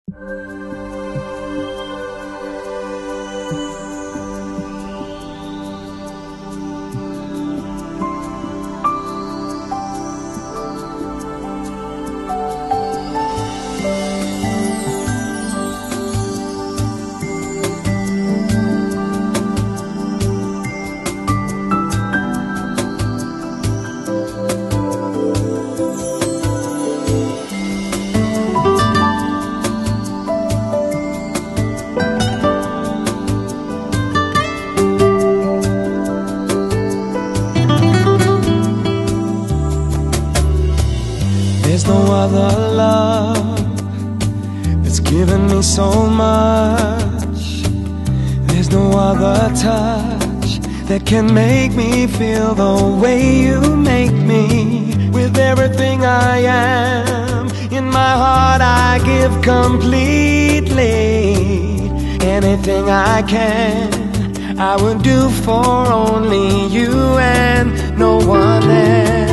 There's no other love that's given me so much. There's no other touch that can make me feel the way you make me. With everything I am, in my heart I give completely. Anything I can, I would do for only you and no one else.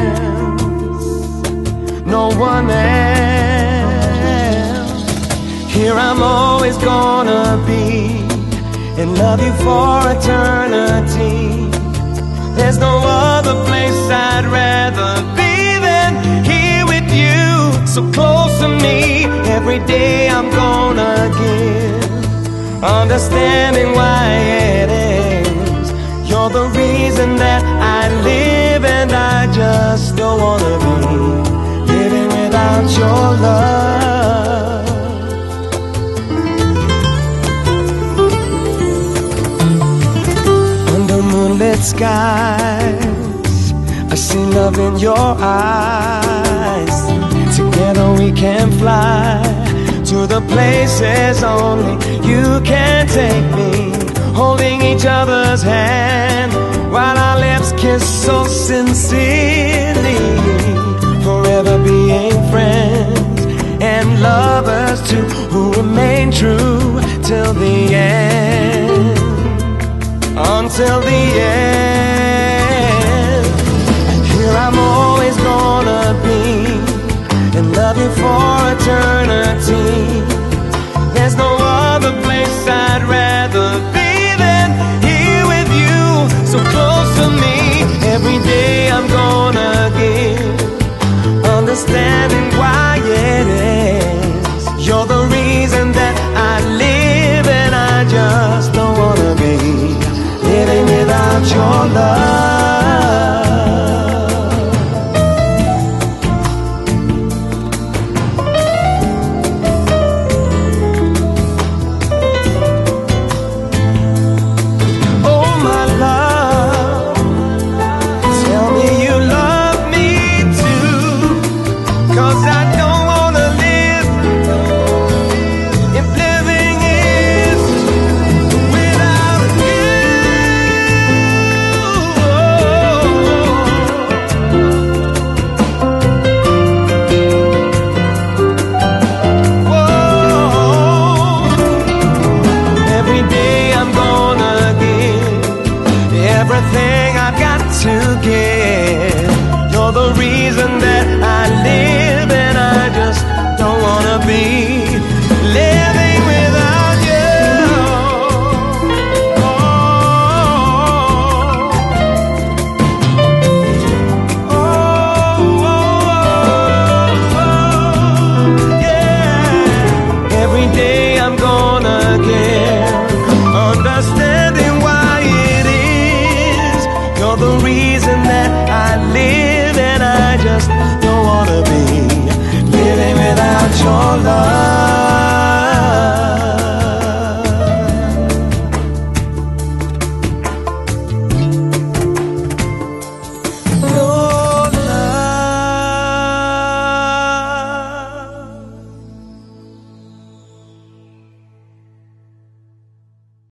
No one else. Here I'm always gonna be and love you for eternity. There's no other place I'd rather be than here with you, so close to me. Every day I'm gonna give understanding why it is. You're the reason that I live, and I just don't wanna be living without your love. Under moonlit skies, I see love in your eyes. Together we can fly to the places only you can take me. Holding each other's hand while our lips kiss so sincerely. Forever being friends and lovers too, who remain true till the end. Until the end. Here I'm always gonna be and love you for eternity. There's no other place I'd rather be than here with you, so close to me. Every day I'm gonna give understanding why it is. You're the reason that I live, and I just don't wanna be living without your love. Oh my love, tell me you love me too, 'cause I don't wanna live if living is without you. Whoa. Every day I'm gonna give everything I've got to give. You're the reason that I live, and I just don't wanna be living without you. Yeah. Every day I'm gonna give understanding why it is. You're the reason that I live, and I just don't wanna be living without your love.